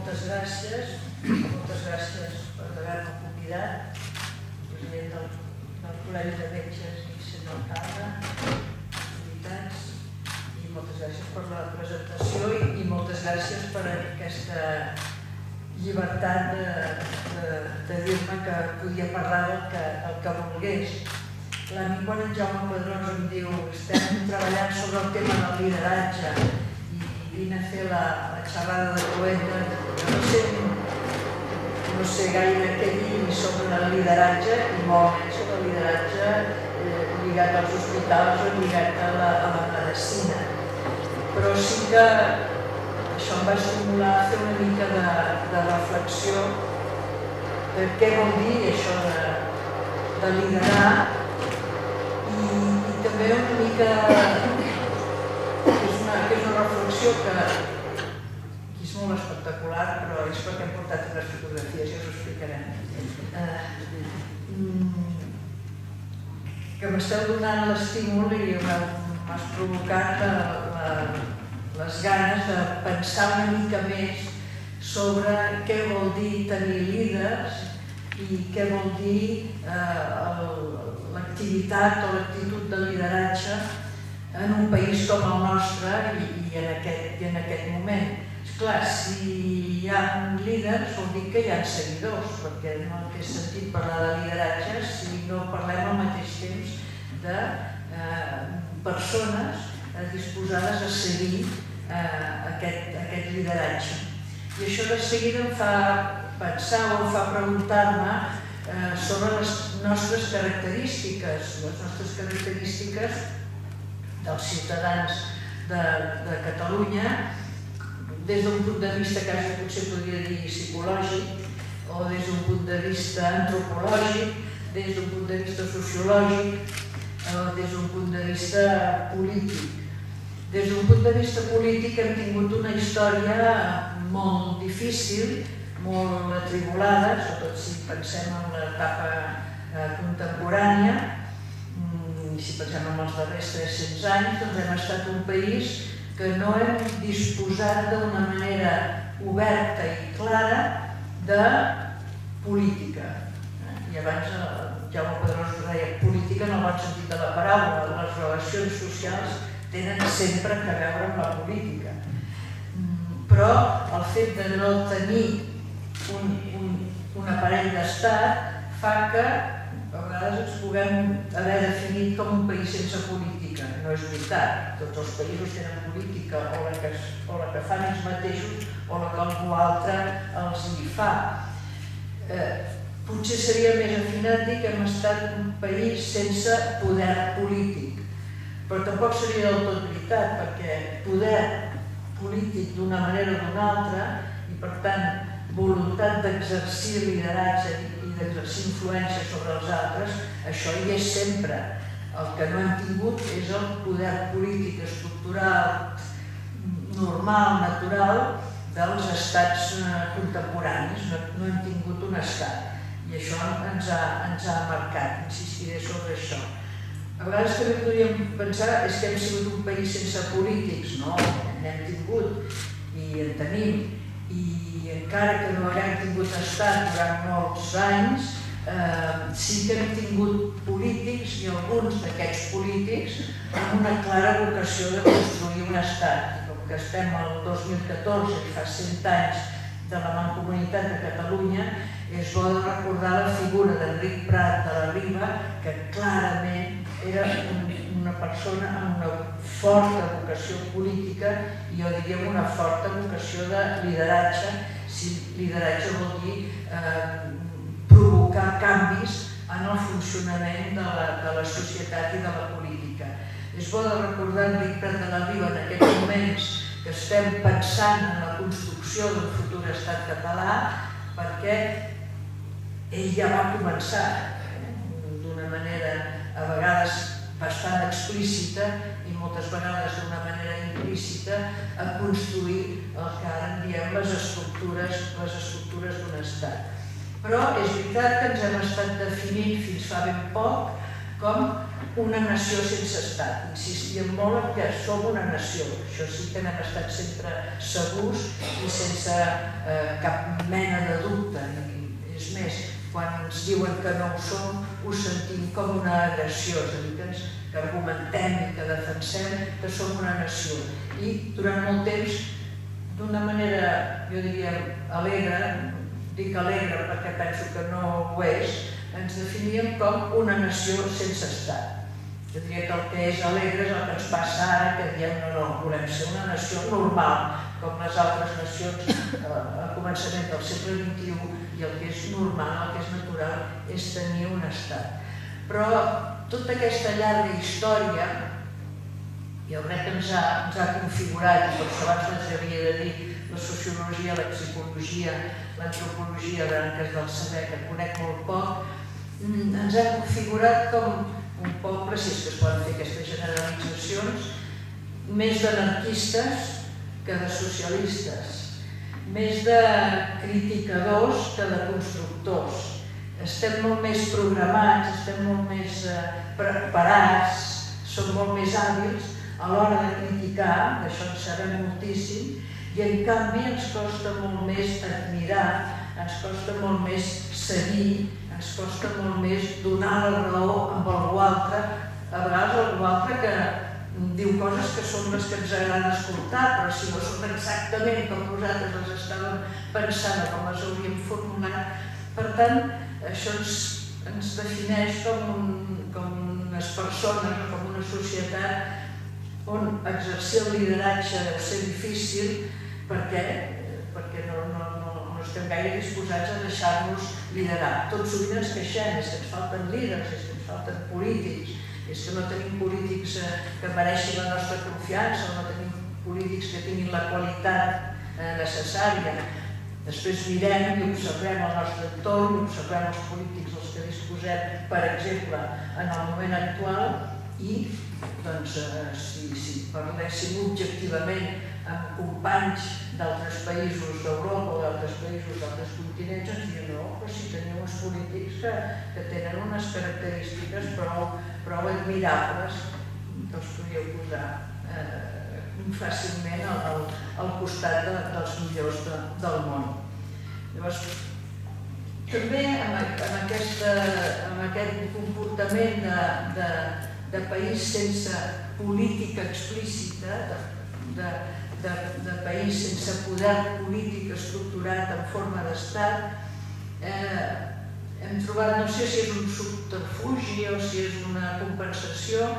moltes gràcies per haver-me convidat, president del Col·legi de Metges i senyor alcalde, entitats, i moltes gràcies per la presentació i moltes gràcies per aquesta llibertat de dir-me que podia parlar del que volgués. A mi quan en Jaume Pedrós em diu estem treballant sobre el tema del lideratge i vine a fer la xerrada de Cluenda, no sé gaire què dir sobre el lideratge i molt menys sobre el lideratge lligat als hospitals o lligat a la medicina. Però sí que això em va estimular a fer una mica de reflexió de què vol dir això de liderar i també una mica que és una reflexió que és molt espectacular, però és perquè hem portat unes fotografies i us ho explicarem. Que m'esteu donant l'estímul i m'has provocat les ganes de pensar una mica més sobre què vol dir tenir líders i què vol dir l'activitat o l'actitud de lideratge en un país com el nostre i en aquest moment. Esclar, si hi ha líders vol dir que hi ha seguidors, perquè no té sentit parlar de lideratge si no parlem al mateix temps de persones disposades a seguir aquest lideratge. I això de seguida em fa pensar o em fa preguntar-me sobre les nostres característiques dels ciutadans de Catalunya des d'un punt de vista quasi potser podria dir psicològic o des d'un punt de vista antropològic, des d'un punt de vista sociològic o des d'un punt de vista polític. Des d'un punt de vista polític hem tingut una història molt difícil, molt atribulada, sobretot si pensem en l'etapa contemporània, i si pensem en els darrers 300 anys, doncs hem estat un país que no hem disposat d'una manera oberta i clara de política. I abans Jaume Pedrós deia política en el bon sentit de la paraula, les relacions socials tenen sempre a veure amb la política. Però el fet de no tenir un aparell d'estat fa que a vegades ens puguem haver definit com un país sense política. No és veritat, tots els països tenen política o la que fan ells mateixos o la que algú altre els hi fa. Potser seria més afinat dir que hem estat un país sense poder polític, però tampoc seria del tot veritat, perquè poder polític d'una manera o d'una altra i per tant voluntat d'exercir lideratge i d'exercir influència sobre els altres, això hi és sempre. El que no hem tingut és el poder polític estructural, normal, natural, dels estats contemporanis. No hem tingut un estat i això ens ha marcat, insistiré sobre això. A vegades també podríem pensar que hem sigut un país sense polítics, no, n'hem tingut i en tenim, i encara que no haguem tingut estat durant molts anys, sí que hem tingut polítics i alguns d'aquests polítics amb una clara vocació de construir un estat. Com que estem al 2014 i fa 100 anys de la Mancomunitat de Catalunya, és bo de recordar la figura d'Enric Prat de la Riba, que clarament era una persona amb una forta vocació política i jo diria una forta vocació de lideratge, si lideratge vol dir provocar canvis en el funcionament de la societat i de la política. És bo de recordar Enric Prat de la Riba en aquests moments que estem pensant en la construcció d'un futur estat català, perquè ell ja va començar d'una manera a vegades bastant explícita i moltes vegades d'una manera implícita a construir el que ara en diem les estructures d'un estat. Però és veritat que ens hem estat definint fins fa ben poc com una nació sense estat. Insistíem molt en que som una nació, això sí que n'hem estat sempre segurs i sense cap mena de dubte. És més, quan ens diuen que no ho som, ho sentim com una agressió, és a dir, que argumentem i que defensem que som una nació. I durant molt temps, d'una manera, jo diria, alegre, dic alegre perquè penso que no ho és, ens definíem com una nació sense estat. Jo diria que el que és alegre és el que ens passa ara, que diem no, volem ser una nació normal, com les altres nacions al començament del segle XXI, i el que és normal, el que és natural, és tenir un estat. Però tota aquesta llarga història, jo crec que ens ha configurat, i per això abans les havia de dir, la sociologia, la psicologia, l'antropologia, branques del saber, que conec molt poc, ens ha configurat com un poble, si és que es poden fer aquestes generalitzacions, més d'anarquistes que de socialistes, més de criticadors que de constructors. Estem molt més programats, estem molt més preparats, som molt més hàbils a l'hora de criticar, d'això en sabem moltíssim, i en canvi ens costa molt més admirar, ens costa molt més seguir, ens costa molt més donar la raó amb algú altre, a vegades algú altre que diu coses que són les que ens agrada escoltar, però si no són exactament com nosaltres les estàvem pensant o com les hauríem formulat. Per tant, això ens defineix com unes persones o com una societat on exercir el lideratge deu ser difícil perquè no estem gaire disposats a deixar-nos liderar. Tot sovint ens queixem, és que ens falten líders, és que ens falten polítics, és que no tenim polítics que mereixin la nostra confiança, no tenim polítics que tinguin la qualitat necessària. Després mirem i observem el nostre entorn, i observem els polítics dels que disposem, per exemple, en el moment actual, i si parléssim objectivament amb companys d'altres països d'Europa o d'altres països d'altres continents, ens diuen no, però si teniu uns polítics que tenen unes característiques prou admirables, que els podríeu posar fàcilment al costat dels millors del món. Llavors, també amb aquest comportament de país sense política explícita, de país sense poder polític estructurat en forma d'estat, hem trobat, no sé si és un subterfugi o si és una compensació,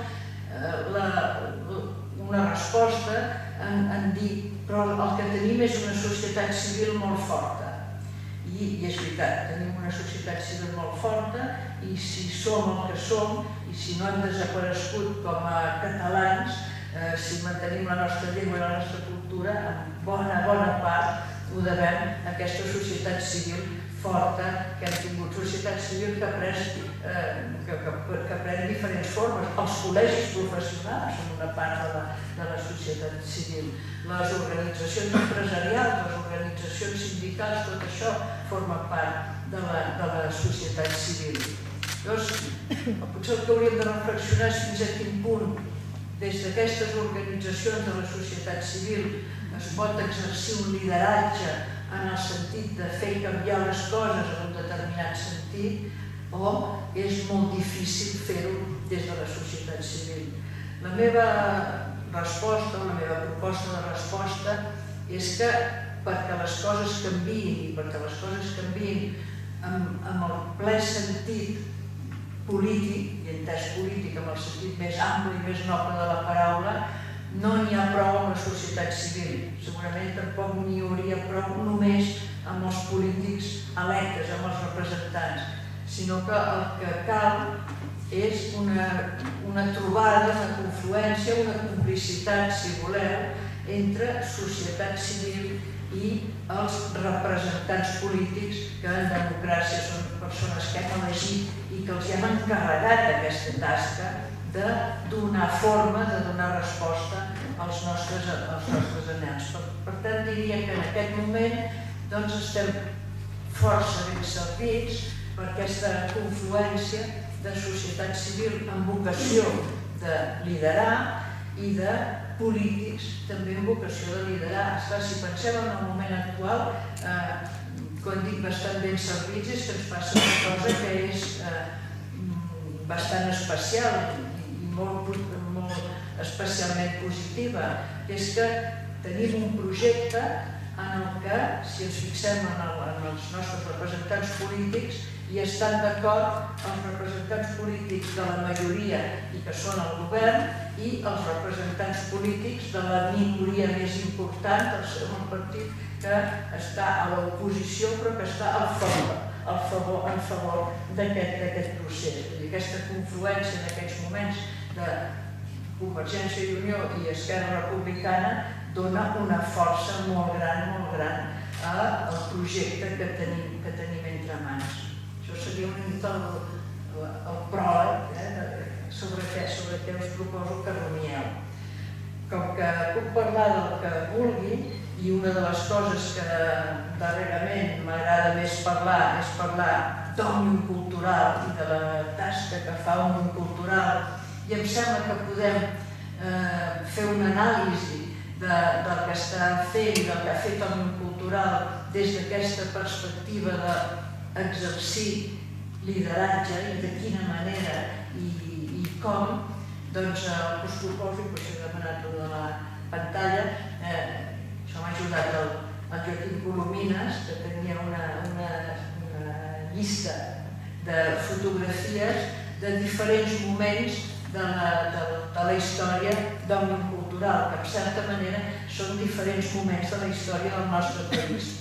una resposta en dir però el que tenim és una societat civil molt forta. I és veritat, tenim una societat civil molt forta i si som el que som i si no hem desaparegut com a catalans, si mantenim la nostra llengua i la nostra cultura, en bona part ho devem a aquesta societat civil forta que hem tingut. Societat civil que pren diferents formes. Els col·legis professionals són una part de la societat civil. Les organitzacions empresarials, les organitzacions sindicals, tot això forma part de la societat civil. Llavors, potser el que hauríem de reflexionar és fins a quin punt des d'aquestes organitzacions de la societat civil es pot exercir un lideratge en el sentit de fer canviar les coses en un determinat sentit o és molt difícil fer-ho des de la societat civil. La meva resposta, la meva proposta de resposta és que perquè les coses canviïn i perquè les coses canviïn amb el ple sentit polític, i entès polític amb el sentit més ampli i més noble de la paraula, no n'hi ha prou amb la societat civil. Segurament tampoc n'hi hauria prou només amb els polítics electes, amb els representants, sinó que el que cal és una trobada, una confluència, una complicitat, si voleu, entre societat civil i els representants polítics que en democràcia són persones que hem elegit i que els hem encarregat aquesta tasca de donar forma, de donar resposta als nostres anhels. Per tant, diria que en aquest moment estem força ben servits per aquesta confluència de societat civil amb vocació de liderar i de polítics també amb vocació de liderar. Esclar, si pensem en el moment actual, com hem dit, bastant ben servits, és que ens passa una cosa que és bastant especial i molt especialment positiva, que és que tenim un projecte en el que, si ens fixem en els nostres representants polítics, hi estan d'acord els representants polítics de la majoria i que són el govern i els representants polítics de la minoria més important del segon partit que està a l'oposició però que està en favor d'aquest procés. Aquesta confluència en aquests moments de Convergència i Unió i Esquerra Republicana dona una força molt gran al projecte que tenim entre mans. Això seria una mica el pròleg sobre què us proposo que rumieu. Com que puc parlar del que vulgui, i una de les coses que darrerament m'agrada més parlar és parlar d'Òmnium Cultural i de la tasca que fa Òmnium Cultural, i em sembla que podem fer una anàlisi del que està fent i del que ha fet Òmnium Cultural des d'aquesta perspectiva d'exercir lideratge i de quina manera i com, doncs us proposo, i per això he demanat de la pantalla, això m'ha ajudat el Joaquim Colomines, que tenia una llista de fotografies de diferents moments de la història d'Òmnium Cultural, que en certa manera són diferents moments de la història del nostre país.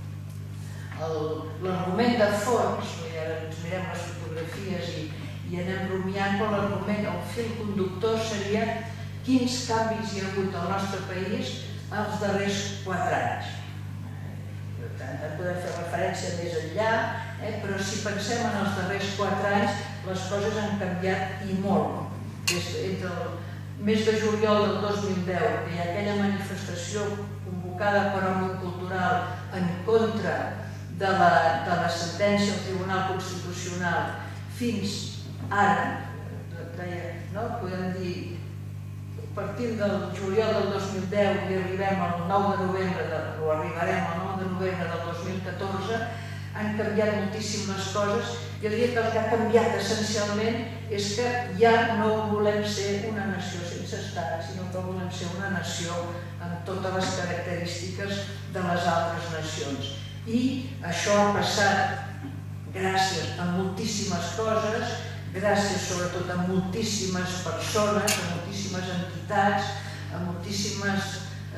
L'argument de fons, ara ens mirem les fotografies i anem rumiant, però l'argument, el fil conductor seria quins canvis hi ha hagut al nostre país els darrers 4 anys. Per tant, podem fer referència més enllà, però si pensem en els darrers 4 anys, les coses han canviat i molt. Entre el mes de juliol del 2010, que hi ha aquella manifestació convocada per Òmnium Cultural en contra de la sentència del Tribunal Constitucional, fins ara, podem dir, partim del juliol del 2010 i arribem al 9 de novembre, o arribarem al 9 de novembre del 2014, han canviat moltíssimes coses. Jo diria que el que ha canviat essencialment és que ja no volem ser una nació sense estat, sinó que volem ser una nació amb totes les característiques de les altres nacions. I això ha passat gràcies a moltíssimes coses, gràcies sobretot a moltíssimes persones, a moltíssimes entitats, a moltíssimes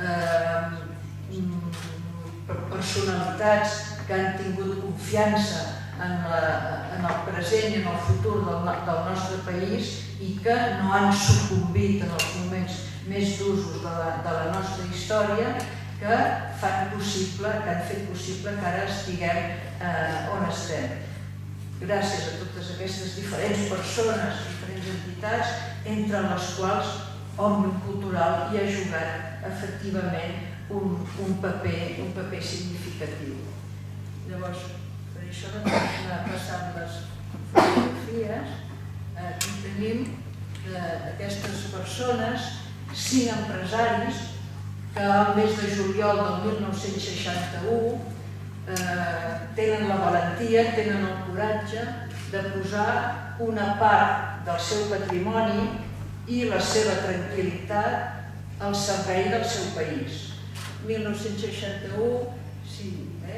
personalitats que han tingut confiança en el present i en el futur del nostre país i que no han sucumbit en els moments més d'usos de la nostra història, que fan possible, que han fet possible que ara estiguem on estem. Gràcies a totes aquestes diferents persones, diferents entitats, entre les quals Òmnium Cultural hi ha jugat efectivament un paper significatiu. Llavors, per això anar passant les fotografies, aquí tenim aquestes persones, 5 empresaris que al mes de juliol del 1961 tenen la valentia, tenen el coratge de posar una part del seu patrimoni i la seva tranquil·litat al servei del seu país. 1961, sí,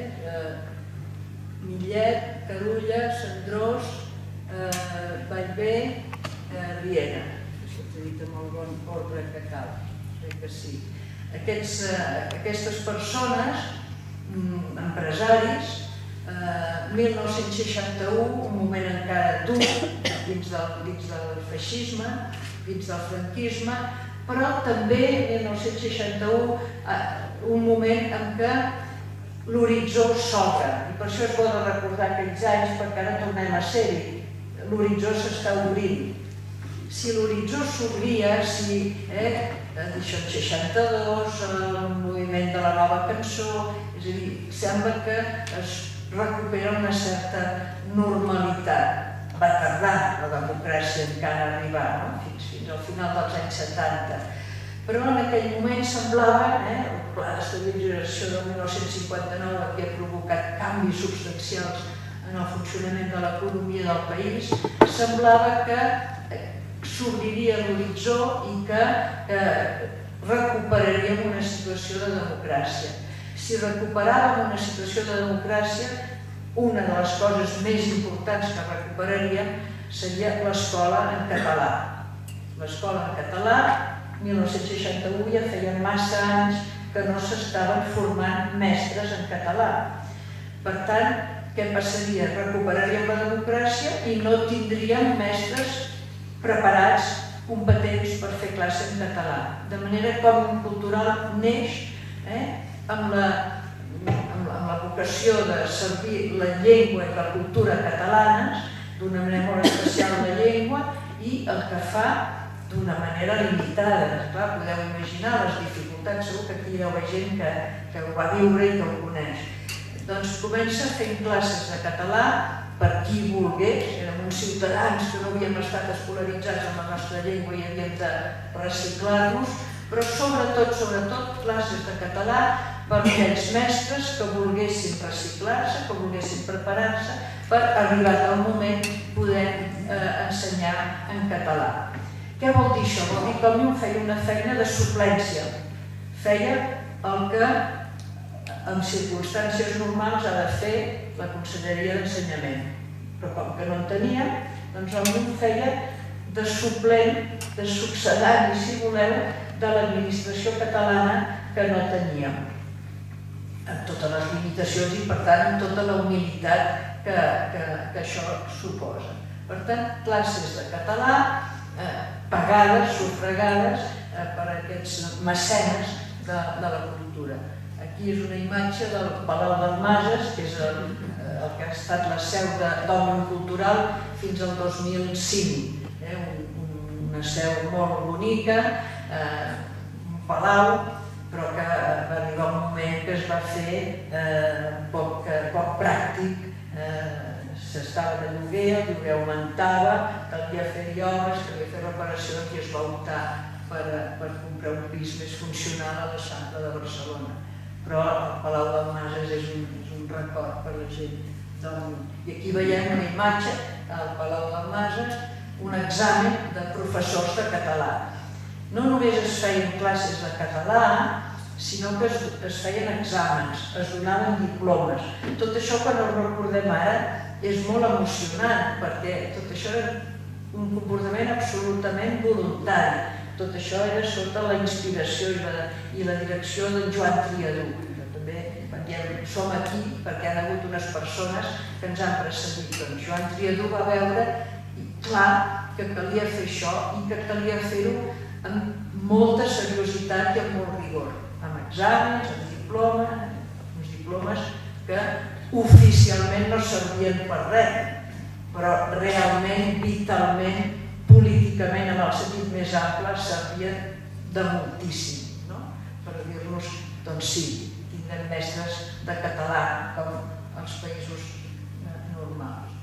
Millet, Carulla, Cendrós, Vallvé, Riera. Això t'he dit amb el bon ordre que cal, crec que sí. Aquestes persones, empresaris, 1961, un moment encara dur dins del feixisme, dins del franquisme, però també 1961 un moment en què l'horitzó s'obre, i per això és bo de recordar aquells anys perquè ara tornem a ser-hi. L'horitzó s'està obrint. Si l'horitzó s'obria, si el 62, el moviment de la nova cançó, és a dir, sembla que es recupera una certa normalitat. Va tardar la democràcia encara a arribar, fins al final dels anys 70. Però en aquell moment semblava, el Pla d'Estabilització del 1959 havia provocat canvis substancials en el funcionament de l'economia del país, semblava que s'obriria l'horitzó i que recuperaríem una situació de democràcia. Si recuperàvem una situació de democràcia, una de les coses més importants que recuperaríem seria l'escola en català. L'escola en català, 1961, ja feia massa anys que no s'estaven formant mestres en català. Per tant, què passaria? Recuperaríem la democràcia i no tindríem mestres preparats, competents per fer classe en català. De manera que Òmnium Cultural neix amb la vocació de servir la llengua i la cultura catalanes, d'una manera molt especial la llengua, i el que fa d'una manera limitada. Clar, podeu imaginar les dificultats, segur que aquí hi ha gent que ho va viure i que ho coneix. Doncs comença fent classes de català per qui volgués, érem uns ciutadans que no havíem estat escolaritzats en la nostra llengua i havíem de reciclar-nos, però sobretot classes de català per aquells mestres que volguessin reciclar-se, que volguessin preparar-se per, arribat el moment, poder ensenyar en català. Què vol dir això? Vol dir que Òmnium feia una feina de suplència. Feia el que en circumstàncies normals ha de fer la Conselleria d'Ensenyament. Però com que no en tenia, doncs Òmnium feia de suplent, de succedani, si voleu, de l'administració catalana que no teníem, amb totes les limitacions i, per tant, amb tota la humilitat que això suposa. Per tant, classes de català pagades, sufragades per aquests mecenes de la cultura. Aquí és una imatge del Palau del Mases, que és el que ha estat la seu d'Òmnium Cultural fins al 2005. Una seu molt bonica, un palau, però que va arribar un moment que es va fer poc pràctic. S'estava de lloguer, el lloguer augmentava, calia fer-hi obres, calia fer reparacions i es va optar per comprar un pis més funcional a l'Eixample de Barcelona. Però el Palau del Mases és un record per la gent d'Òmnium. I aquí veiem una imatge al Palau del Mases, un examen de professors de català. No només es feien classes de català, sinó que es feien exàmens, es donaven diplomes. Tot això, quan ho recordem ara, és molt emocionant, perquè tot això era un comportament absolutament voluntari. Tot això era sota la inspiració i la direcció d'en Joan Triadú. També som aquí perquè hi ha hagut unes persones que ens han precedit. Joan Triadú va veure clar que calia fer això i que calia fer-ho amb molta seriositat i amb molt rigor, amb exàmens, amb uns diplomes que oficialment no servien per res, però realment, vitalment, políticament, en el sentit més ample, servien de moltíssim, per dir-nos, doncs sí, tindrem mestres de català com els països normals.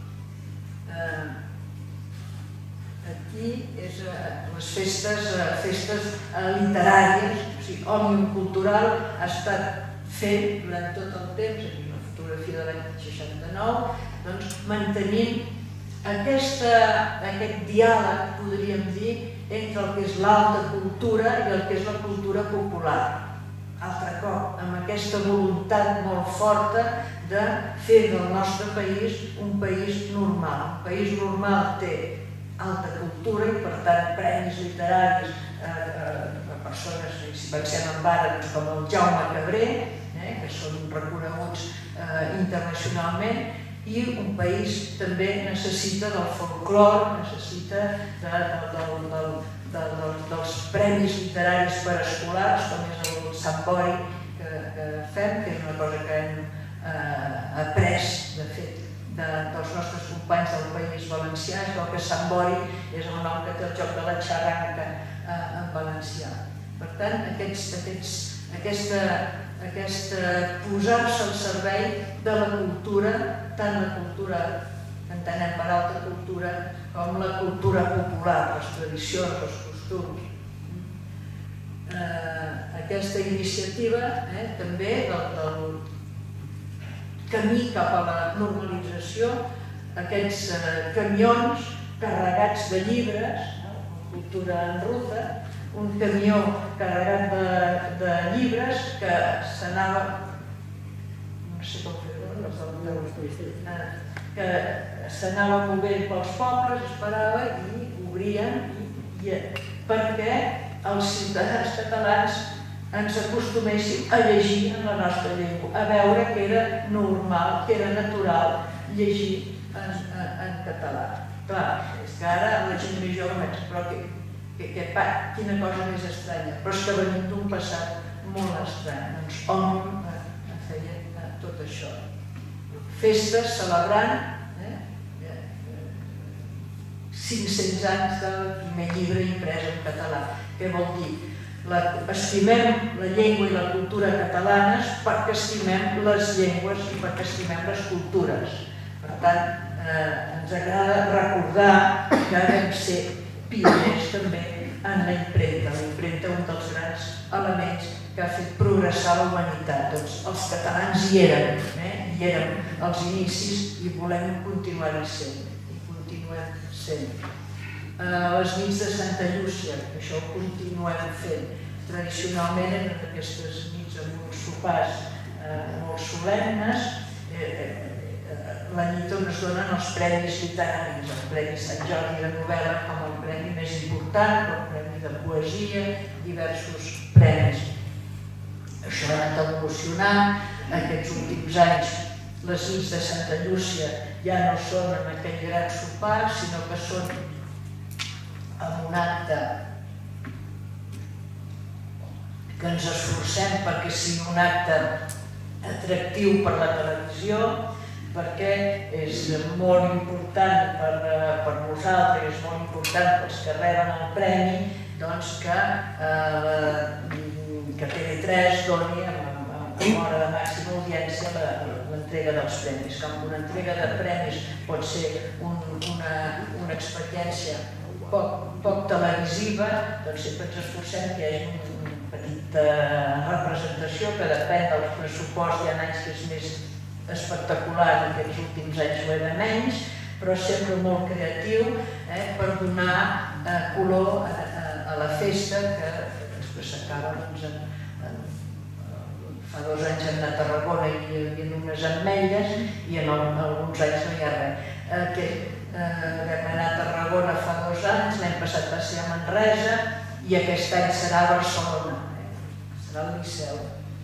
Aquí és les festes literàries, o sigui, Òmnium Cultural ha estat fent durant tot el temps, aquí una fotografia de l'any 69, doncs mantenint aquest diàleg, podríem dir, entre el que és l'alta cultura i el que és la cultura popular. Altre cop, amb aquesta voluntat molt forta de fer del nostre país un país normal. Un país normal té alta cultura i, per tant, premis literaris a persones, si pensem en ara, com el Jaume Cabré, que són reconeguts internacionalment, i un país també necessita del folclore, necessita dels premis literaris per escolars, com és el Sant Boi que fem, que és una cosa que hem après, de fet, dels nostres companys del País Valencià, és el que Sant Boi és el nom que té el joc de la xarranca en valencià. Per tant, aquesta posar-se al servei de la cultura, tant la cultura que entenem per alta cultura com la cultura popular, les tradicions, els costums. Aquesta iniciativa també del camí cap a la normalització, aquests camions carregats de llibres, cultura en ruta, un camió carregat de llibres que s'anava, no sé com fer-ho, que s'anava movent pels pobles, esperava i obrien, perquè els ciutadans catalans ens acostuméssim a llegir en la nostra llengua, a veure que era normal, que era natural llegir en català. Clar, és que ara la gent més jove pensa, però quina cosa més estranya, però és que venim d'un passat molt estrany. Doncs hom feia tot això. Festes celebrant 500 anys del primer llibre imprès en català. Què vol dir? Estimem la llengua i la cultura catalanes perquè estimem les llengües i perquè estimem les cultures. Per tant, ens agrada recordar que vam ser pioners també en la impremta. La impremta, un dels grans elements que ha fet progressar la humanitat. Doncs els catalans hi érem als inicis i volem continuar-hi sent. I continuem sent. Les nits de Santa Llúcia, això ho continuem fent. Tradicionalment eren aquestes nits amb uns sopars molt solemnes, la nit on es donen els premis literaris, el Premi Sant Jordi de novel·la com el premi més important, el Premi de Poesia, diversos premis. Això ha anat evolucionant. Aquests últims anys les nits de Santa Llúcia ja no són en aquell gran sopar, sinó que són en un acte que ens esforcem perquè sigui un acte atractiu per la televisió, perquè és molt important per nosaltres, és molt important pels que reben el premi, doncs que TV3 doni amb hora de màxima audiència l'entrega dels premis. Com una entrega de premis pot ser una experiència poc televisiva, doncs sempre ens esforcem que hi hagi una petita representació que depèn del pressupost. Hi ha anys que és més espectacular, aquests últims anys ho era menys, però sempre molt creatiu per donar color a la festa que després s'acaba. Fa 2 anys hem anat a Tarragona i hi havia unes ametlles i en alguns anys no hi ha res. Vam anar a Tarragona fa 2 anys, l'any passat va ser a Manresa i aquest any serà a Barcelona, serà al Liceu.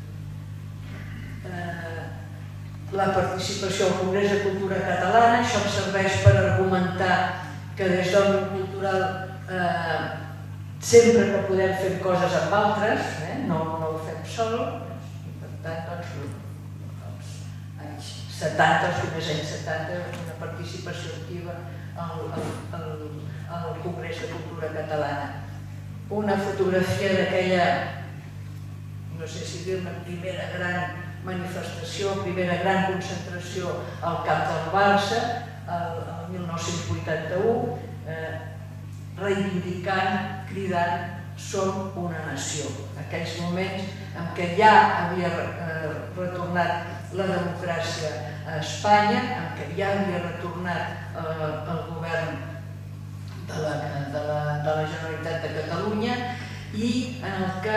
La participació al Congrés de Cultura Catalana, això em serveix per argumentar que des d'Òmnium Cultural sempre que podem fer coses amb altres, no ho fem sol, i per tant, els anys 70, els primers anys 70, una participació activa al Congrés de Cultura Catalana. Una fotografia d'aquella, no sé si dir-ne, primera gran manifestació, primera gran concentració al camp del Barça, el 1981, reivindicant, cridant, som una nació. Aquells moments en què ja havia retornat la democràcia a Espanya, en què ja havia retornat el govern de la Generalitat de Catalunya i en el que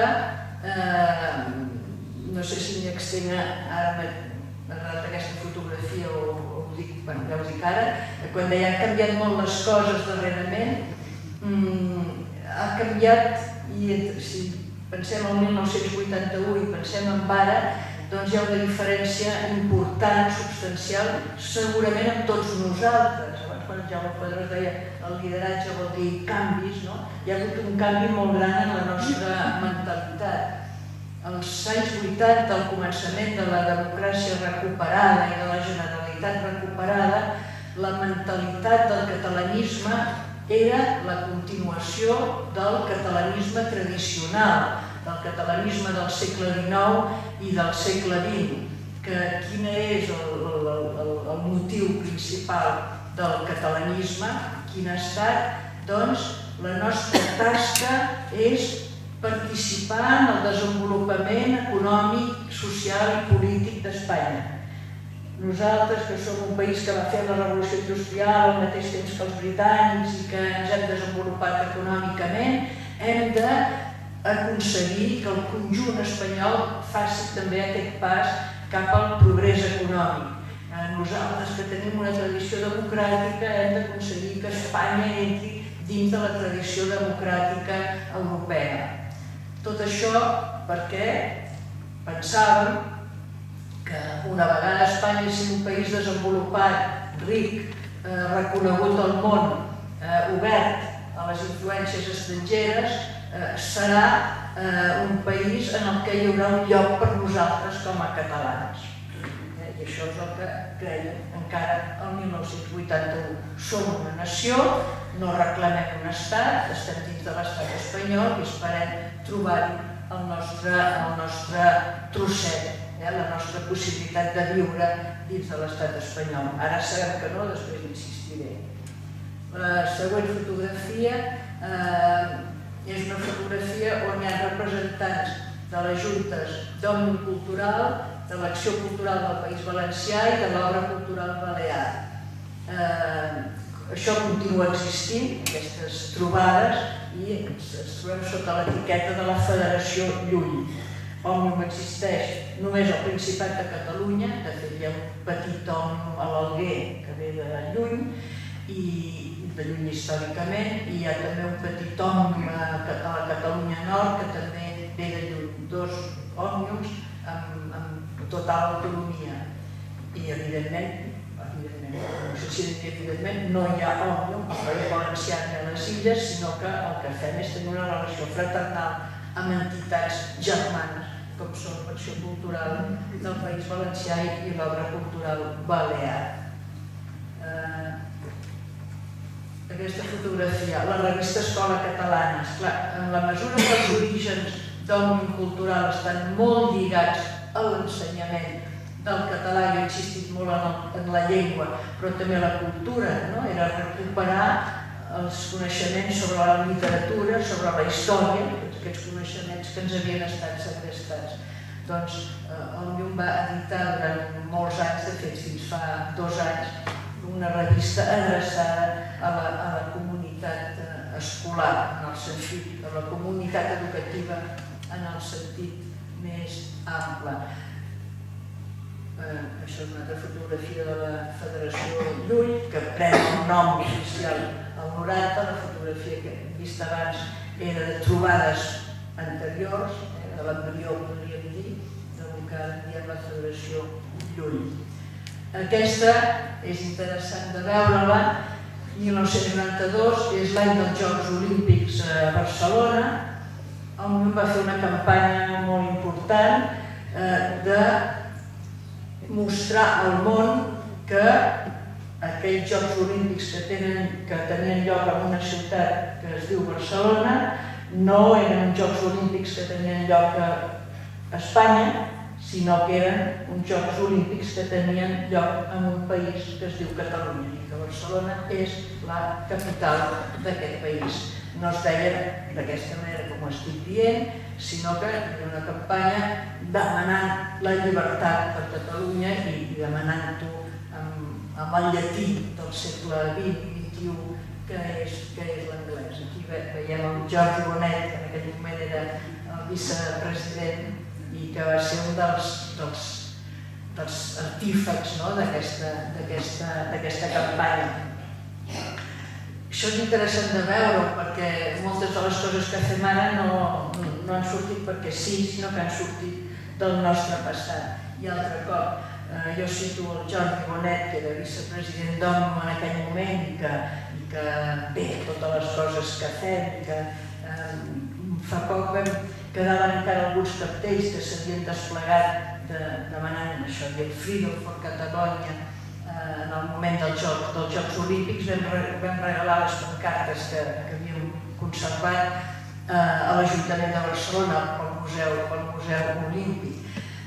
no sé si m'hi extenc, ara m'ha agradat aquesta fotografia o ho dic, bueno, ja ho dic ara, quan ja han canviat molt les coses darrerament, ha canviat i si pensem en 1981 i pensem en ara, doncs hi ha una diferència important, substancial, segurament amb tots nosaltres. Abans quan en Jaume Pedrós deia el lideratge vol dir canvis, no? Hi ha hagut un canvi molt gran en la nostra mentalitat. Als anys 80, al començament de la democràcia recuperada i de la Generalitat recuperada, la mentalitat del catalanisme era la continuació del catalanisme tradicional, del catalanisme del segle XIX, i del segle XX, quin és el motiu principal del catalanisme, quin ha estat, doncs la nostra tasca és participar en el desenvolupament econòmic, social i polític d'Espanya. Nosaltres, que som un país que va fer la revolució industrial al mateix temps que els britànics i que ens hem desenvolupat econòmicament, hem d'aconseguir que el conjunt espanyol faci també aquest pas cap al progrés econòmic. Nosaltres, que tenim una tradició democràtica, hem d'aconseguir que Espanya entri dins de la tradició democràtica europea. Tot això perquè pensàvem que una vegada Espanya sigui un país desenvolupat, ric, reconegut al món, obert a les influències estrangeres, serà un país en el que hi haurà un lloc per nosaltres com a catalans. I això és el que creiem encara el 1981. Som una nació, no reclamem un estat, estem dins de l'estat espanyol i esperem trobar-hi el nostre trosset, la nostra possibilitat de viure dins de l'estat espanyol. Ara sabem que no, després insistiré. La següent fotografia és una fotografia on hi ha representants de les juntes d'Òmnium Cultural, de l'Acció Cultural del País Valencià i de l'Obra Cultural Balear. Això continua existint, aquestes trobades, i ens trobem sota l'etiqueta de la Federació Llull. Òmnium existeix només al Principat de Catalunya, de fet hi ha un petit òmnium a l'Alguer que ve de Llull, i de Llull històricament, i hi ha també un petit òmnium a la Catalunya Nord que també ve de Llull. Dos òmniums amb total autonomia. I evidentment, no hi ha òmnium al País Valencià ni a les Illes, sinó que el que fem és tenir una relació fraternal amb entitats germanes, com són l'Acció Cultural del País Valencià i l'Obra Cultural Balear. Aquesta fotografia, la revista Escola Catalana, en la mesura que els orígens d'Òmnium Cultural estan molt lligats a l'ensenyament del català, jo he insistit molt en la llengua, però també la cultura, era recuperar els coneixements sobre la literatura, sobre la història, tots aquests coneixements que ens havien estat segrestats. Doncs Òmnium va editar durant molts anys, de fet fins fa 2 anys, una revista adreçada a la comunitat escolar, en el sentit de la comunitat educativa en el sentit més ample. Això és una altra fotografia de la Federació Llull, que pren el nom oficial al 90. La fotografia que hem vist abans era de trobades anteriors, de l'anterior, podríem dir, del que ara diem la Federació Llull. Aquesta és interessant de veure-la. 1992 és l'any dels Jocs Olímpics a Barcelona. Òmnium va fer una campanya molt important de mostrar al món que aquells Jocs Olímpics que tenien lloc en una ciutat que es diu Barcelona no eren uns Jocs Olímpics que tenien lloc a Espanya, sinó que eren uns Jocs Olímpics que tenien lloc en un país que es diu Catalunya, i que Barcelona és la capital d'aquest país. No es deia d'aquesta manera com ho estic dient, sinó que hi ha una campanya demanant la llibertat per Catalunya i demanant-ho amb el llatí del segle XX-XXI, que és l'anglès. Aquí veiem el Jordi Bonet, que en aquell moment era el vicepresident i que va ser un dels artífex d'aquesta campanya. Això és interessant de veure perquè moltes de les coses que fem ara no han sortit perquè sí, sinó que han sortit del nostre passat. I altre cop, jo cito el Jordi Bonet, que era vicepresident d'Òmnium en aquell moment i que bé, totes les coses que fem, que fa poc quedaven encara alguns cartells que s'havien desplegat demanant això, el Freedom for Catalonia. En el moment dels Jocs Olímpics vam regalar les pancartes que havíem conservat a l'Ajuntament de Barcelona pel Museu Olímpic.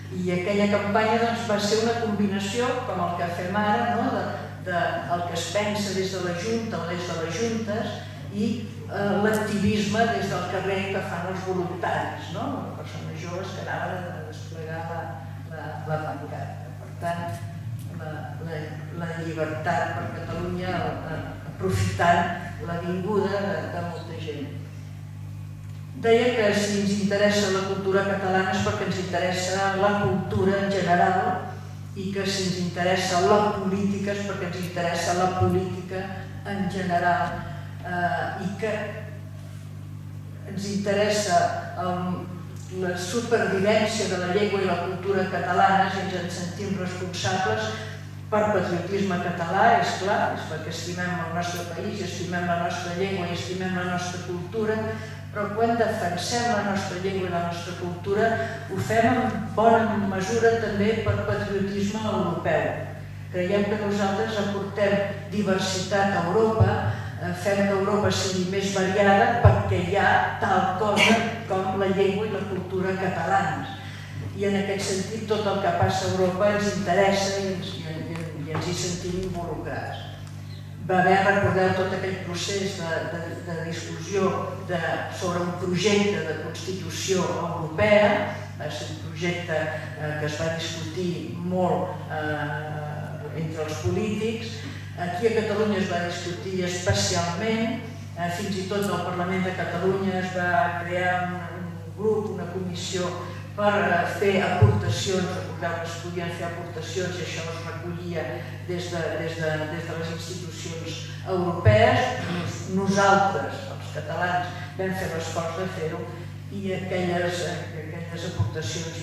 I aquella campanya va ser una combinació, com el que fem ara, del que es pensa des de la Junta o des de les juntes i l'activisme des del carrer que fan els voluntaris, les persones joves que anaven a desplegar la pancarta. Per tant, la llibertat per Catalunya aprofitant la vinguda de molta gent. Deia que si ens interessa la cultura catalana és perquè ens interessa la cultura en general i que si ens interessa la política és perquè ens interessa la política en general i que ens interessa la supervivència de la llengua i la cultura catalanes i ens en sentim responsables per patriotisme català, és clar, és perquè estimem el nostre país, estimem la nostra llengua i estimem la nostra cultura, però quan defensem la nostra llengua i la nostra cultura ho fem en bona mesura també per patriotisme europeu. Creiem que nosaltres aportem diversitat a Europa, fem que Europa sigui més variada perquè hi ha tal cosa com la llengua i la cultura catalanes. I en aquest sentit tot el que passa a Europa ens interessa i ens hi sentim involucrats. Va haver, recordeu, tot aquell procés de discussió sobre un projecte de Constitució Europea, va ser un projecte que es va discutir molt entre els polítics. Aquí a Catalunya es va discutir especialment, fins i tot al Parlament de Catalunya es va crear un grup, una comissió per fer aportacions, recordeu que es podien fer aportacions i això es recollia des de les institucions europees. Nosaltres, els catalans, vam fer l'esforç de fer-ho i aquelles aportacions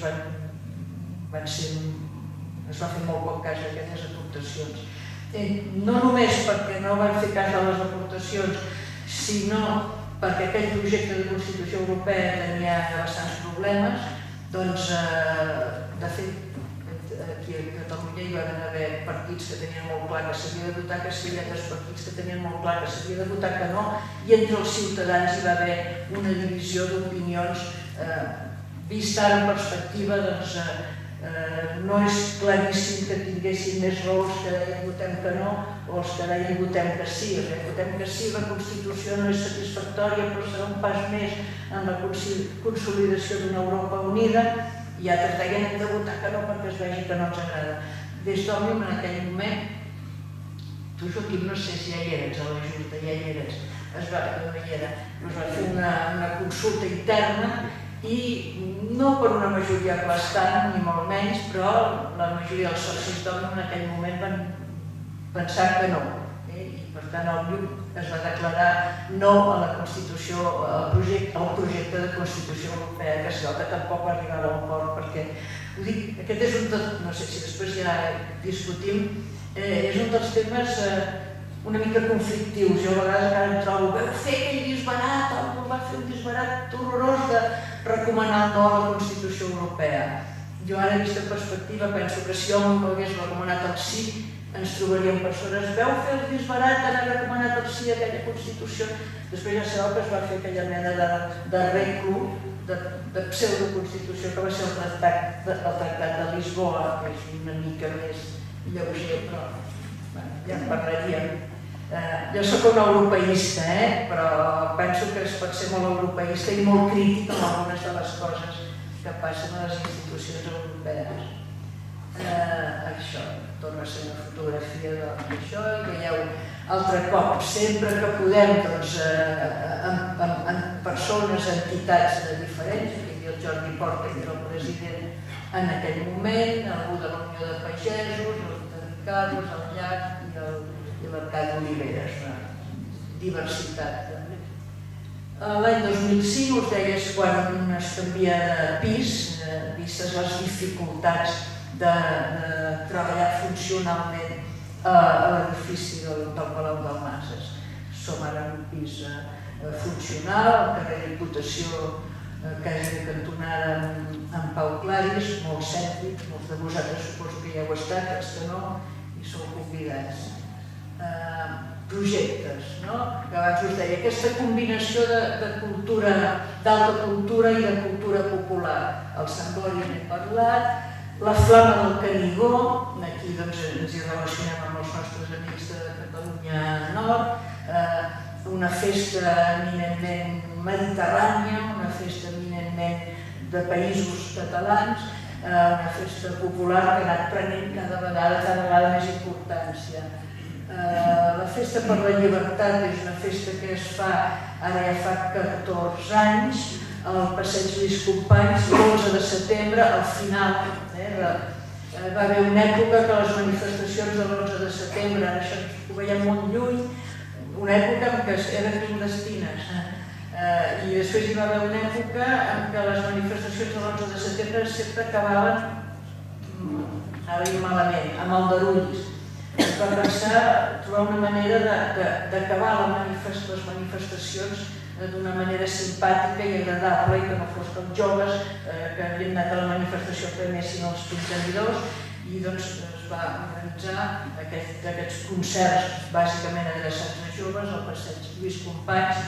es va fer molt poc cas d'aquelles aportacions. No només perquè no van fer cas de les aportacions, sinó perquè aquell projecte de Constitució Europea tenia bastants problemes. Doncs, de fet, aquí a Catalunya hi van haver partits que tenien molt clar que s'havia de votar que sí, i altres partits que tenien molt clar que s'havia de votar que no, i entre els ciutadans hi va haver una divisió d'opinions. Vista ara en perspectiva, doncs, no és claríssim que tinguessin més raó els que deien votem que no o els que deien votem que sí. Votem que sí, la Constitució no és satisfactòria, però serà un pas més en la consolidació d'una Europa unida, i altres deien hem de votar que no perquè es vegi que no ens agrada. Des d'Òmnium, en aquell moment, tu, Joaquim, no sé si ja hi eres a la Junta, ja hi eres, es va fer una consulta interna i no per una majoria aplastant, ni molt menys, però la majoria dels socis d'Òmnium en aquell moment van pensar que no. I per tant Òmnium es va declarar no a la Constitució, al projecte de Constitució Europea, que això que tampoc va arribar a bon port, perquè, ho dic, aquest és un dels, no sé si després ja discutim, és un dels temes una mica conflictius. Jo a vegades encara em trobo, vau fer aquell disbarat, va fer un disbarat horrorós de recomanar el no a la Constitució Europea. Jo ara, vist en perspectiva, penso que si Òmnium no hagués recomanat el sí, ens trobaríem persones, vau fer el disbarat d'haver recomanat el sí a aquella Constitució. Després ja sabeu que es va fer aquella mena d'arreglo, de pseudoconstitució, que va ser el Tractat de Lisboa, que és una mica més lleuger, però ja en parlaríem. Jo soc un europeista, però penso que es pot ser molt europeista i molt crític amb algunes de les coses que passen a les institucions europees. Això torna a ser una fotografia d'això i veieu altre cop, sempre que podem, en persones, entitats diferents, aquí el Jordi Porta, que era el president en aquell moment, algú de la Unió de Pagesos, el Carlos, el Llach i l'Arcadi Oliveres, una diversitat. L'any 2005, us deies, quan es canvia de pis, vistes les dificultats de treballar funcionalment a l'edifici del Palau Dalmases. Som ara en un pis funcional, al carrer Diputació, casa cantonada amb Pau Claris, molt cèntric, molts de vosaltres suposo que ja heu estat, els que no, i sou convidats. Projectes, que abans us deia, aquesta combinació de cultura, d'alta cultura i de cultura popular. El Sant Glori n'he parlat, La Flama del Canigó, aquí ens hi relacionem amb els nostres amics de Catalunya Nord, una festa eminentment mediterrània, una festa eminentment de països catalans, una festa popular que ha anat prenent cada vegada més importància. La Festa per la Llibertat és una festa que es fa ara ja fa 14 anys al Passeig Lluís Companys, l'11 de setembre, al final. Va haver una època que les manifestacions de l'11 de setembre, això ho veiem molt lluny, una època en què eren clandestines. I després hi va haver una època en què les manifestacions de l'11 de setembre sempre acabaven, ara i malament, amb aldarulls. Es va pensar trobar una manera d'acabar les manifestacions d'una manera simpàtica i agradable i que no fos com joves que havien anat a la manifestació que anessin els contenidors, i doncs es va organitzar aquests concerts bàsicament adreçats a joves al Passeig Lluís Companys,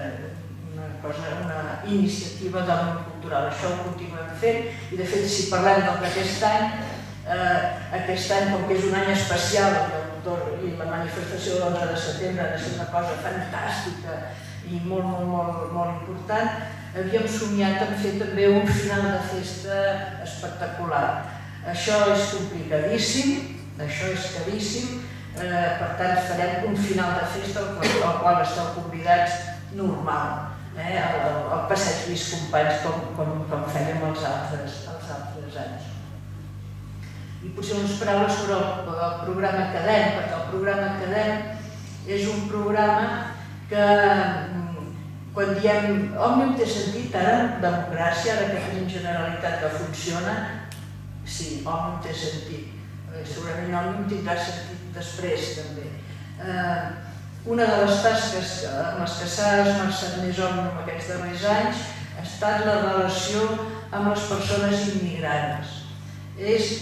una iniciativa d'òmnium cultural. Això ho continuem fent i de fet si parlem d'aquest any, com que és un any especial i la manifestació de l'11 de setembre ha de ser una cosa fantàstica i molt important, havíem somiat en fer també un final de festa espectacular. Això és complicadíssim, això és caríssim, per tant farem un final de festa al qual esteu convidats normal, al Passeig Lluís Companys com fèiem els altres anys. I potser unes paraules sobre el programa Cadem, perquè el programa Cadem és un programa que quan diem Òmnium té sentit, ara democràcia, ara que tenim Generalitat que funciona, sí, Òmnium té sentit. Segurament Òmnium tindrà sentit després també. Una de les tasques amb les que s'ha esmerçat més Òmnium aquests darrers anys ha estat la relació amb les persones immigrants. És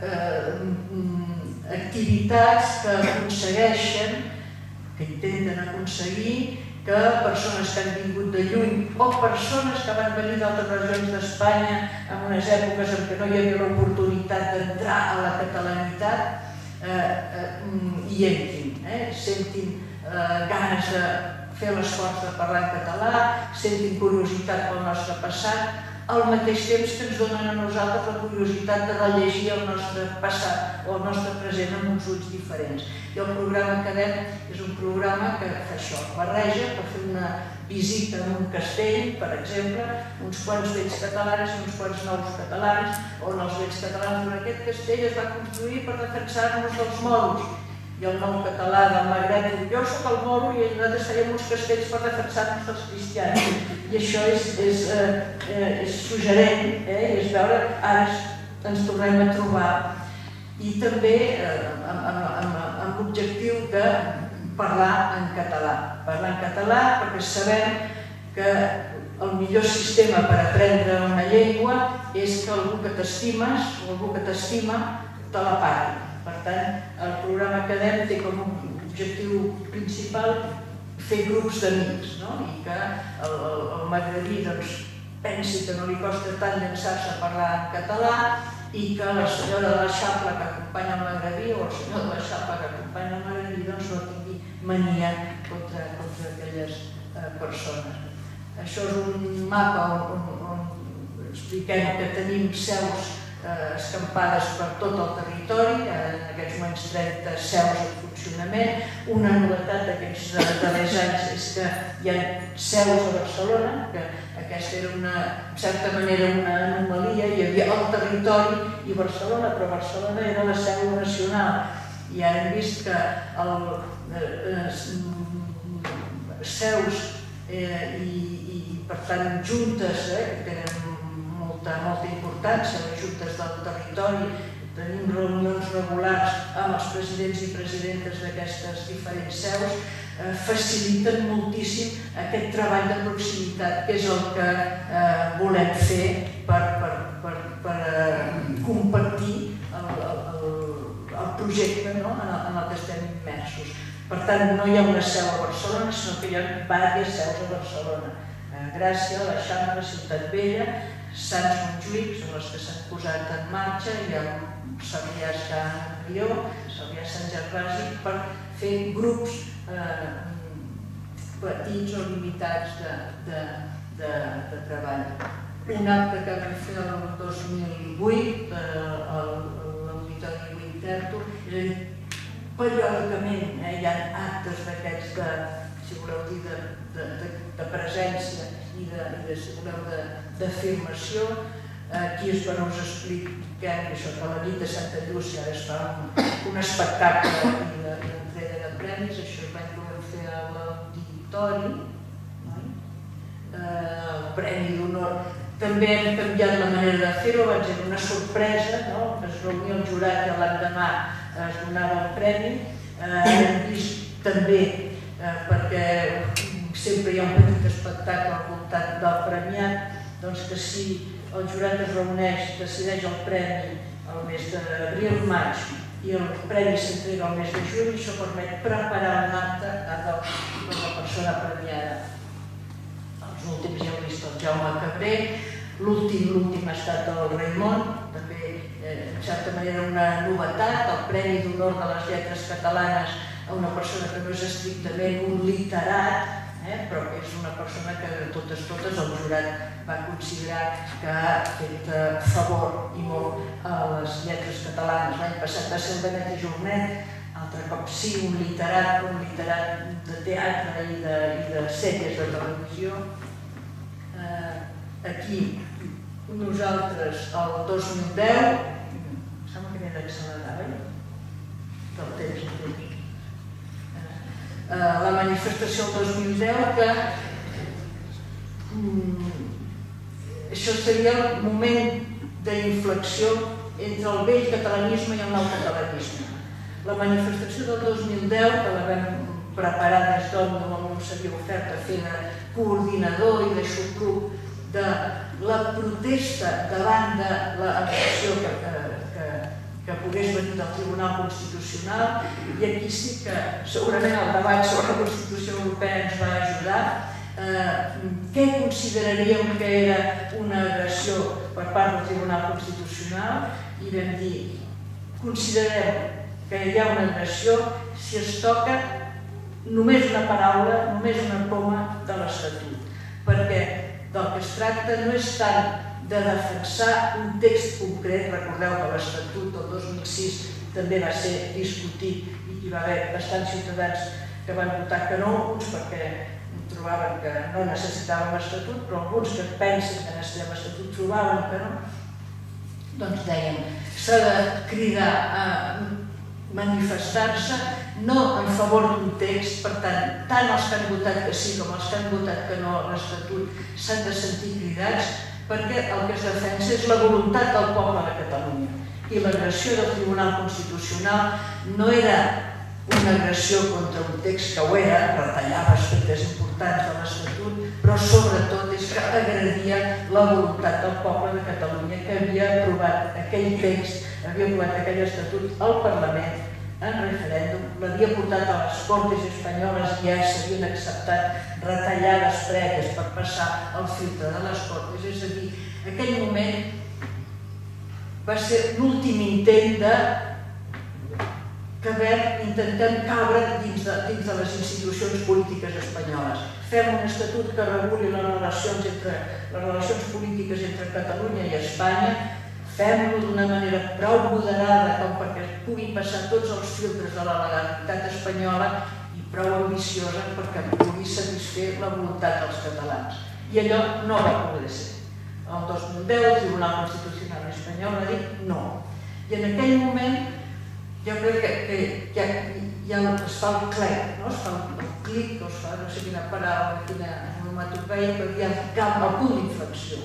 activitats que aconsegueixen, que intenten aconseguir que persones que han vingut de lluny o persones que van venir d'altres regions d'Espanya en unes èpoques en què no hi havia l'oportunitat d'entrar a la catalanitat hi entrin, sentin ganes de fer l'esforç de parlar en català, sentin curiositat pel nostre passat, al mateix temps que ens donen a nosaltres la curiositat de rellegir el nostre passat o el nostre present amb uns ulls diferents. I el programa Cadem és un programa que fa això, barreja per fer una visita en un castell, per exemple, uns quants vells catalans i uns quants nous catalans, on els vells catalans en aquest castell es va construir per defensar-nos dels moros. I el nou català del Magreb diu, jo soc el moro i nosaltres farem uns castells per defensar-nos dels cristians. I això és suggerent, és veure, ara ens tornem a trobar. I també amb l'objectiu de parlar en català. Parlar en català perquè sabem que el millor sistema per aprendre una llengua és que algú que t'estimes o algú que t'estima te la parli. Per tant, el programa Cadem té com a objectiu principal fer grups d'amics i que el magrebí pensi que no li costa tant llançar-se a parlar en català i que la senyora de la Xapla que acompanya el magrebí o el senyor de la Xapla que acompanya el magrebí no tingui mania contra aquelles persones. Això és un mapa on expliquem que tenim seus escampades per tot el territori, en aquests moments 30 seus en funcionament. Una novetat d'aquests darrers anys és que hi ha seus a Barcelona, que aquesta era en certa manera una anomalia, hi havia el territori i Barcelona, però Barcelona era la seu nacional. I ara hem vist que seus i per tant juntes que tenen molta importància, les juntes del territori, tenim reunions regulars amb els presidents i presidentes d'aquestes diferents seus, faciliten moltíssim aquest treball de proximitat, que és el que volem fer per compartir el projecte en el que estem immersos. Per tant, no hi ha una seu a Barcelona, sinó que hi ha diverses seus a Barcelona. Gràcia, l'Eixample, Ciutat Vella, Sants Montjuïc són les que s'han posat en marxa, i el Sarrià està en Rió, Sarrià Sant Gervasi, per fer grups petits o limitats de treball. Un acte que vam fer el 2008 a l'Auditori Winterthur, és a dir, periòdicament hi ha actes d'aquests, si voleu dir, de presència i d'afirmació. Aquí és quan us expliquem això, que la nit de Santa Llúcia ara es fa un espectacle i l'entrega de premis. Això és l'any que vam fer a l'Auditori, el Premi d'Honor. També hem canviat la manera de fer-ho, abans era una sorpresa, es reunia el jurat i l'endemà es donava el premi. Hem vist també, perquè sempre hi ha un petit espectacle al voltant del premiat, doncs que si el jurat es reuneix, decideix el premi el mes d'abril-maig i el premi s'entrega el mes de juny, això permet preparar un acte per la persona premiada. Els últims ja heu vist el Jaume Cabré, l'últim ha estat el Raimon, també en certa manera una novetat, el Premi d'Honor de les Lletres Catalanes a una persona que no és estrictament un literat, però que és una persona que de totes el jurat va considerar que ha fet favor i molt a les lletres catalanes. L'any passat va ser el Benet i Jornet, altre cop sí, un literat de teatre i de sèries de televisió. Aquí nosaltres el 2010, sembla que m'he d'accelerar, oi? Del temps. La manifestació del 2010, que això seria el moment d'inflexió entre el vell catalanisme i el nou catalanisme. La manifestació del 2010, que la vam preparar des d'Òmnium, on s'havia ofert a fer de coordinador i de xucruc de la protesta davant de l'acció que pogués venir del Tribunal Constitucional, i aquí sí que segurament el debat sobre la Constitució Europea ens va ajudar. Què consideraríem que era una agressió per part del Tribunal Constitucional? I vam dir, considerem que hi ha una agressió si es toca només una paraula, només una coma de l'Estatut, perquè del que es tracta no és tant de defensar un text concret. Recordeu que l'Estatut del 2006 també va ser discutit i hi va haver bastants ciutadans que van votar que no, uns perquè trobaven que no necessitàvem estatut, però alguns que pensen que necessitem estatut trobaven que no. Doncs dèiem, s'ha de cridar a manifestar-se no en favor d'un text, per tant, tant els que han votat que sí com els que han votat que no a l'Estatut s'han de sentir cridats, perquè el que es defensa és la voluntat del poble de Catalunya. I l'agressió del Tribunal Constitucional no era una agressió contra un text que ho era, retallava aspectes importants de l'Estatut, però sobretot és que agredia la voluntat del poble de Catalunya, que havia aprovat aquell text, havia aprovat aquell Estatut al Parlament en referèndum, l'havia portat a les Cortes espanyoles i ja s'havien acceptat retallades prèvies per passar el filtre de les Cortes. És a dir, aquell moment va ser l'últim intent de que intentem caure dins de les institucions polítiques espanyoles. Fem un estatut que reguli les relacions polítiques entre Catalunya i Espanya, fem-lo d'una manera prou moderada com perquè pugui passar tots els filtres de la legalitat espanyola i prou ambiciosa perquè pugui satisfer la voluntat dels catalans. I allò no va poder ser. El 2010 el Tribunal Constitucional espanyol va dir no. I en aquell moment jo crec que ja es fa el clic, es fa el clic, no sé quina paraula, quina onomatopeia, però hi ha el punt d'inflexió.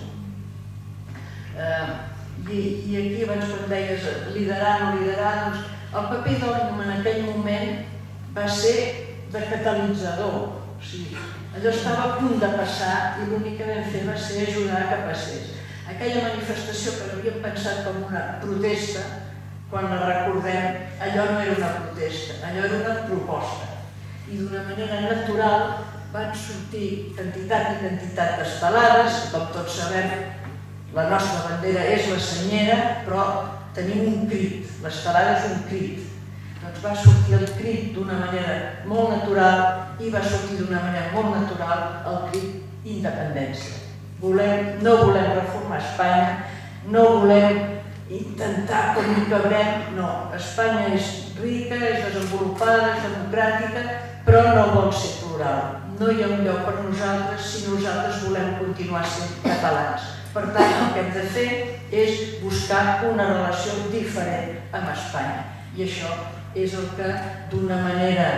I aquí abans quan deies liderar o no liderar, doncs el paper d'Òmnium en aquell moment va ser de catalitzador. O sigui, allò estava a punt de passar i l'únic que vam fer va ser ajudar que passés. Aquella manifestació que l'havíem pensat com una protesta, quan la recordem, allò no era una protesta, allò era una proposta. I d'una manera natural van sortir quantitat i quantitat d'estelades, com tots sabem, La nostra bandera és la senyera, però tenim un crit, l'estelada és un crit. Doncs va sortir el crit d'una manera molt natural i va sortir d'una manera molt natural el crit independència. No volem reformar Espanya, no volem intentar com un cabrem, no. Espanya és rica, és desenvolupada, és democràtica, però no vol ser plural. No hi ha un lloc per nosaltres si nosaltres volem continuar sent catalans. Per tant, el que hem de fer és buscar una relació diferent amb Espanya. I això és el que, d'una manera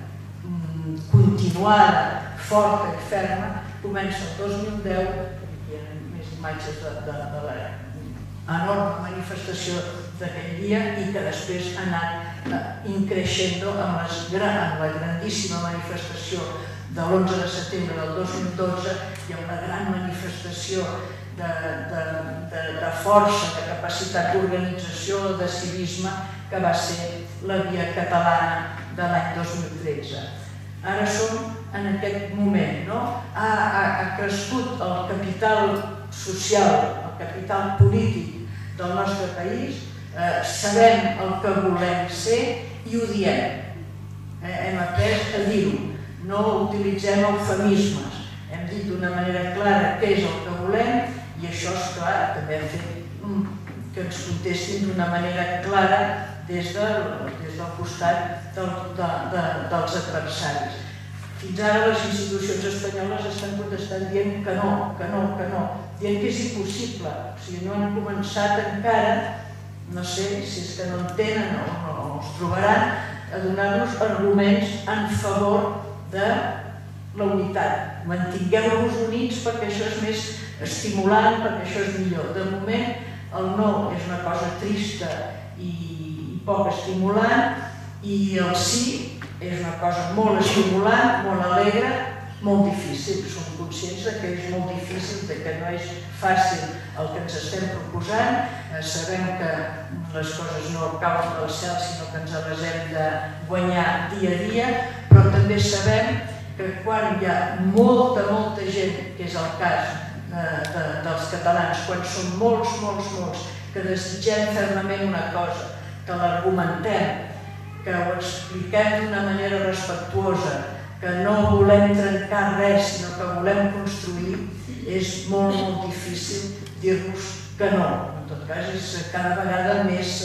continuada, forta i ferma, comença el 2010, hi ha més imatges de l'enorme manifestació d'aquell dia i que després ha anat increixent amb la grandíssima manifestació de l'11 de setembre del 2012 i amb la gran manifestació de força, de capacitat d'organització, de civisme, que va ser la Via Catalana de l'any 2013. Ara som en aquest moment, no? Ha crescut el capital social, el capital polític del nostre país, sabem el que volem ser i ho diem. Hem après a dir-ho, no utilitzem eufemismes, hem dit d'una manera clara què és el que volem i això, esclar, també ha fet que ens contestin d'una manera clara des del costat dels adversaris. Fins ara les institucions espanyoles estan protestant dient que no, dient que és impossible. O sigui, no han començat encara, no sé si és que no entenen o no els trobaran, a donar-nos arguments en favor de la unitat. Mantingueu-vos units perquè això és més estimulant, perquè això és millor. De moment, el no és una cosa trista i poc estimulant i el sí és una cosa molt estimulant, molt alegre, molt difícil. Som conscients que és molt difícil, que no és fàcil el que ens estem proposant. Sabem que les coses no cauen del cel, sinó que ens les hem de guanyar dia a dia, però també sabem que quan hi ha molta gent, que és el cas dels catalans, quan són molts, que desitgem fermament una cosa, que l'argumentem, que ho expliquem d'una manera respectuosa, que no volem trencar res, sinó que volem construir, és molt difícil dir-nos que no. En tot cas, és cada vegada més,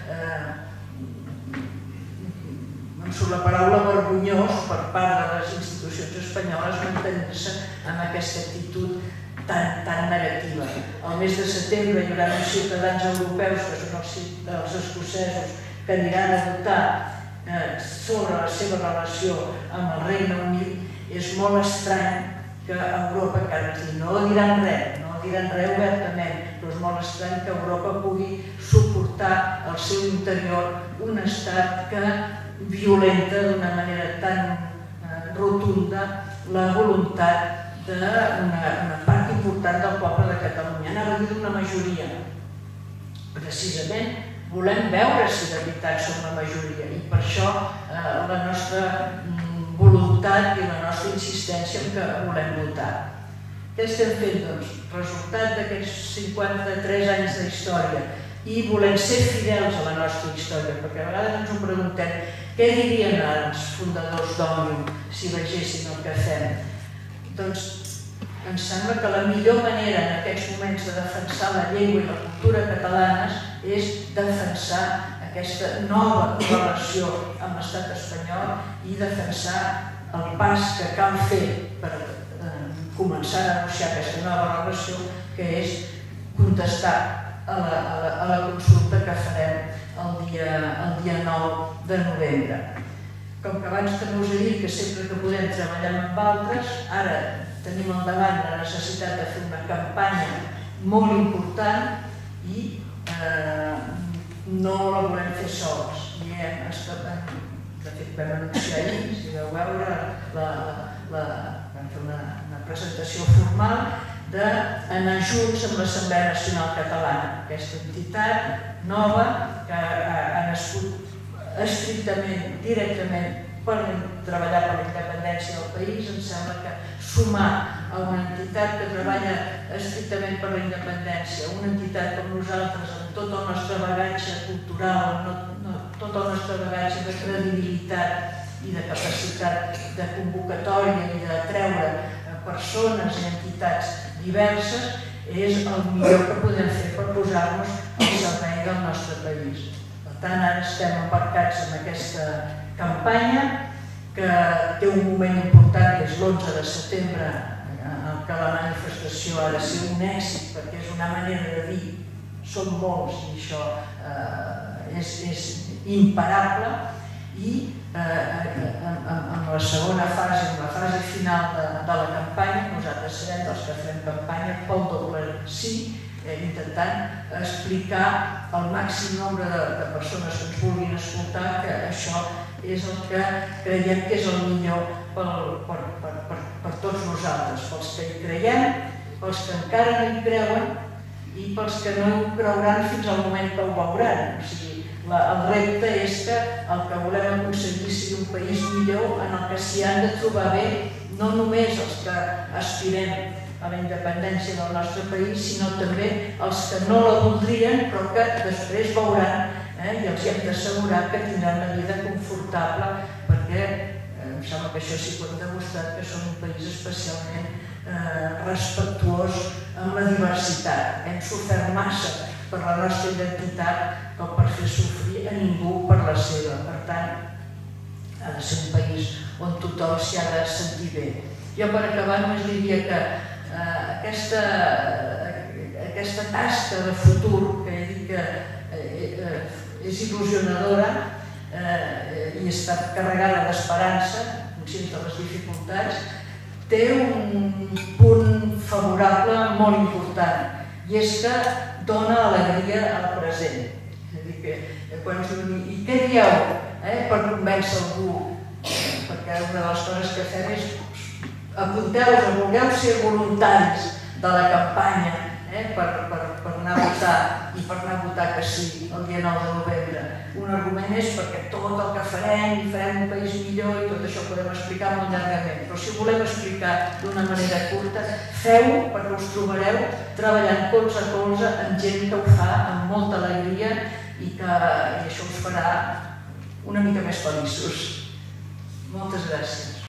em surt la paraula vergonyós per part de les institucions espanyoles mantenir-se amb aquesta actitud tan negativa. El mes de setembre hi haurà uns ciutadans europeus, que són els escocesos, que aniran a votar sobre la seva relació amb el Regne Unit. És molt estrany que Europa, que no diran res obertament, però és molt estrany que Europa pugui suportar al seu interior un estat que violenta d'una manera tan rotunda la voluntat d'una part important del poble de Catalunya. Anava a dir d'una majoria. Precisament volem veure si de veritat som la majoria i per això la nostra voluntat i la nostra insistència en que volem votar. Què estem fent, doncs? Resultat d'aquests 53 anys d'història i volem ser fidels a la nostra història, perquè a vegades ens ho preguntem, què dirien els fundadors d'Òmnium si vegessin el que fem? Doncs em sembla que la millor manera en aquests moments de defensar la llengua i la cultura catalanes és defensar aquesta nova relació amb l'estat espanyol i defensar el pas que cal fer per començar a negociar aquesta nova relació, que és contestar a la consulta que farem el dia 9 de novembre. Com que abans també us he dit que sempre que podem treballar amb altres, ara tenim al davant la necessitat de fer una campanya molt important i no la volem fer sols. De fet, vam anunciar ahir, si vau veure, vam fer una presentació formal d'anar junts amb l'Assemblea Nacional Catalana, aquesta entitat nova que ha nascut estrictament, directament per treballar per la independència del país. Em sembla que sumar a una entitat que treballa estrictament per la independència, una entitat com nosaltres, amb tot el nostre bagatge cultural, tot el nostre bagatge de credibilitat i de capacitat de convocatòria i de treure persones i entitats diverses, és el millor que podem fer per posar-nos al servei del nostre país. Per tant, ara estem embarcats en aquesta campanya que té un moment important, que és l'11 de setembre, en què la manifestació ha de ser un èxit, perquè és una manera de dir som molts i això és imparable. I en la segona fase, en la fase final de la campanya, nosaltres serem dels que farem campanya pel doble sí, intentant explicar al màxim nombre de persones que ens vulguin escoltar que això és el que creiem que és el millor per tots nosaltres, pels que hi creiem, pels que encara no hi creuen i pels que no hi creuran fins al moment que ho veuran. O sigui, el repte és que el que volem aconseguir sigui un país millor en el que s'hi han de trobar bé no només els que aspirem a la independència del nostre país, sinó també els que no la voldrien però que després veuran i els hem d'assegurar que tindran una vida confortable, perquè em sembla que això sí que ho hem demostrat, que som un país especialment respectuós amb la diversitat. Hem sofert massa per la nostra identitat com per fer sofrir a ningú per la seva. Per tant, ha de ser un país on tothom s'hi ha de sentir bé. Jo, per acabar, només diria que aquesta tasca de futur, que he dit que és il·lusionadora i està carregada d'esperança, conscients de les dificultats, té un punt favorable molt important, i és que dona alegria al present. És a dir, que quan ens diuen i què dieu per convèncer algú? Perquè una de les coses que fem és apunteu-vos, vulgueu ser voluntaris de la campanya per anar a votar i per anar a votar que sí el dia 9 de novembre. Un argument és perquè tot el que farem i farem un país millor i tot això ho podem explicar molt llargament, però si ho volem explicar d'una manera curta, feu-ho perquè us trobareu treballant colze a colze amb gent que ho fa amb molta alegria i això us farà una mica més feliços. Moltes gràcies.